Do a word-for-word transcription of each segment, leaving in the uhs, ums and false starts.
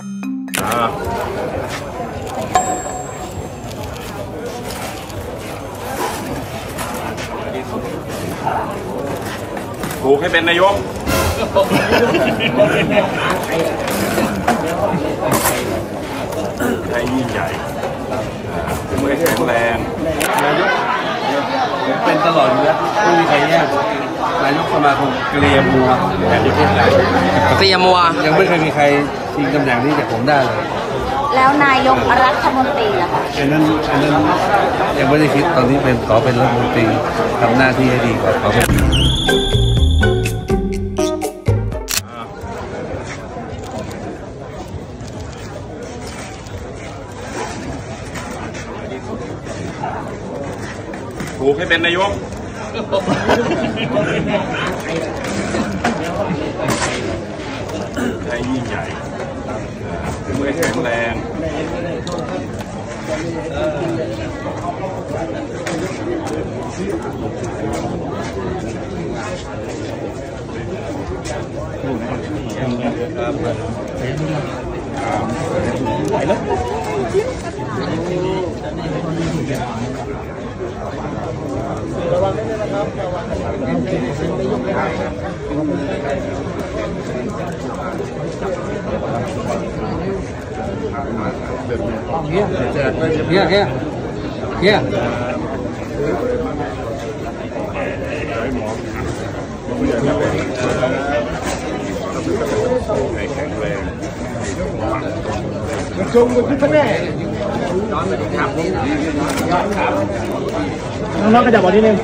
ถูกให้เป็นนายกให้ยิ่งใหญ่มือแข็งแรงนายกเป็นตลอดอยู่แล้วไม่มีใครแย่งนายกสมาคมเกลียมัวแห่งประเทศไทยเกลียมัวยังไม่เคยมีใครชิงตำแหน่งนี้จากผมได้เลยแล้วนายกรัฐมนตรีล่ะคะอันนั้นอันนั้นยังไม่ได้คิดตอนนี้เป็นขอเป็นรัฐมนตรีทำหน้าที่ให้ดีกว่าขอเป็นถูกให้เป็นนายกให้ยิ่งใหญ่มือแข็งแรงไหวแล้วระวังด้วยนะครับระวังไม่ยกไม่ได้เฮียเฮียเฮียเฮียแข็งแรงจงกับพี่แม่น้องๆขยับออกนิดนึง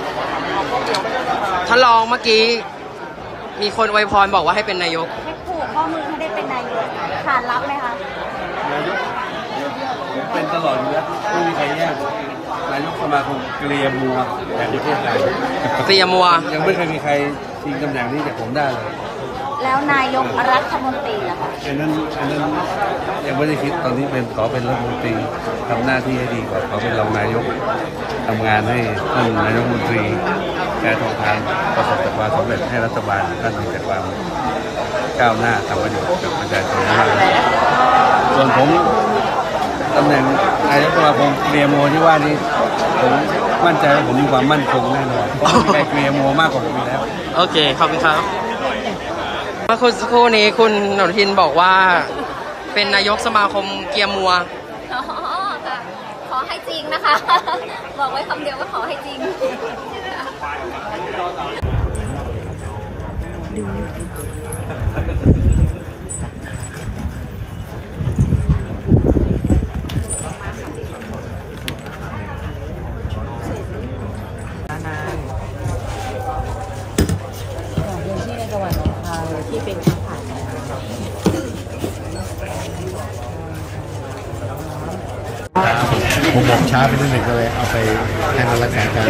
ท่านรองเมื่อกี้มีคนอวยพรบอกว่าให้เป็นนายกให้ผูกข้อมือให้ได้เป็นนายกขานรับไหมคะนายกเป็นตลอดอยู่แล้วไม่มีใครแย่งนายกสมาคมเกลียมัวแห่งประเทศไทยเกลียมัวยังไม่เคยมีใครชิงตำแหน่งนี้จากผมได้เลยแล้วนายกรัฐมนตรีล่ะคะอันนั้นอันนั้นยังไม่ได้คิดตอนนี้เป็นขอเป็นรัฐมนตรีทำหน้าที่ให้ดีกว่าขอเป็นรองนายกทำงานให้ท่านนายกรัฐมนตรีแก้ทางทางประสบความสำเร็จให้รัฐบาลท่านมีแต่ความก้าวหน้าทำประโยชน์กับประชาชนมากส่วนผมตำแหน่งนายกสมาคมเกลียมัวที่ว่านี้ผมมั่นใจว่าผมมีความมั่นคงแน่นอนเพราะไม่มีใครเกลียมัวมากกว่าผมอยู่แล้วโอเคขอบคุณครับเมื่อสักครู่นี้คุณหนุทินบอกว่าเป็นนายกสมาคมเกียร์มัวอ๋อค่ะขอให้จริงนะคะบอกไว้คำเดียวว่าขอให้จริงที่เป็นผ่านผมบอกช้าไปนิดหนึ่งก็เลยเอาไปให้มันรักษาการ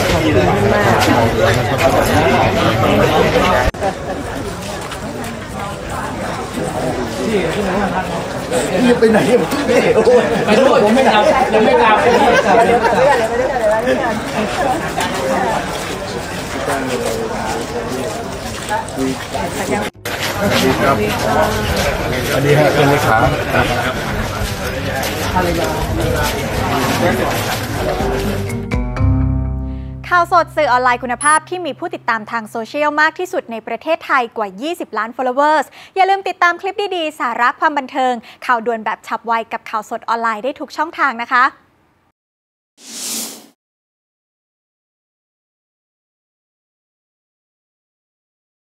นี่ไปไหนไม่รู้ผมไม่กลับยังไม่กลับไม่กลับไม่กลับสวัสดีครับสวัสดีครับเป็นเลขาข่าวสดสื่อออนไลน์คุณภาพที่มีผู้ติดตามทางโซเชียลมากที่สุดในประเทศไทยกว่ายี่สิบล้าน followers อย่าลืมติดตามคลิปดีๆสาระความบันเทิงข่าวด่วนแบบฉับไวกับข่าวสดออนไลน์ได้ทุกช่องทางนะคะ